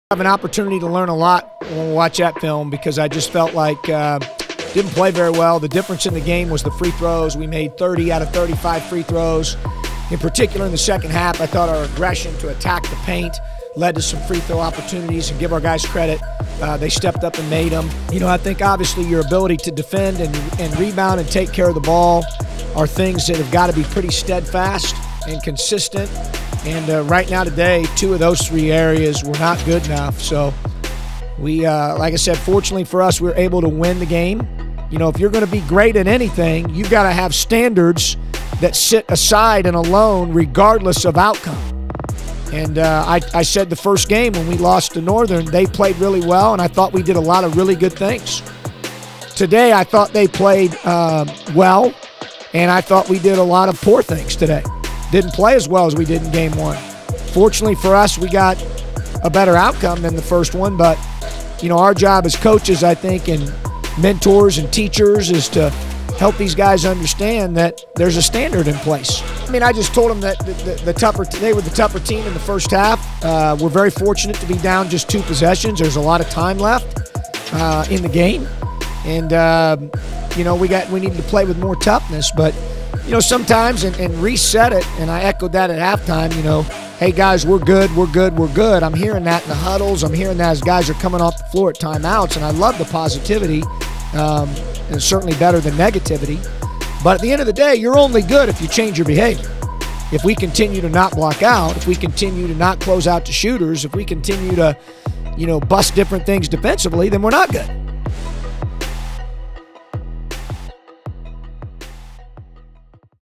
Have an opportunity to learn a lot when we watch that film because I just felt like didn't play very well. The difference in the game was the free throws. We made 30 out of 35 free throws. In particular, in the second half, I thought our aggression to attack the paint led to some free throw opportunities, and give our guys credit. They stepped up and made them. You know, I think obviously your ability to defend and rebound and take care of the ball are things that have got to be pretty steadfast and consistent. And right now today, 2 of those 3 areas were not good enough. So we, like I said, fortunately for us, we were able to win the game. You know, if you're going to be great at anything, you've got to have standards that sit aside and alone regardless of outcome. And I said the first game when we lost to Northern, they played really well, and I thought we did a lot of really good things. Today, I thought they played well, and I thought we did a lot of poor things today. Didn't play as well as we did in game 1. Fortunately for us, we got a better outcome than the first one, but, you know, our job as coaches, I think, and mentors and teachers is to help these guys understand that there's a standard in place. I mean, I just told them that they were the tougher team in the first half. We're very fortunate to be down just 2 possessions. There's a lot of time left in the game, and you know, we needed to play with more toughness, but you know, sometimes, and reset it, and I echoed that at halftime, you know, hey guys, we're good, we're good, we're good. I'm hearing that in the huddles. I'm hearing that as guys are coming off the floor at timeouts, and I love the positivity, and certainly better than negativity. But at the end of the day, you're only good if you change your behavior. If we continue to not block out, if we continue to not close out to shooters, if we continue to, you know, bust different things defensively, then we're not good.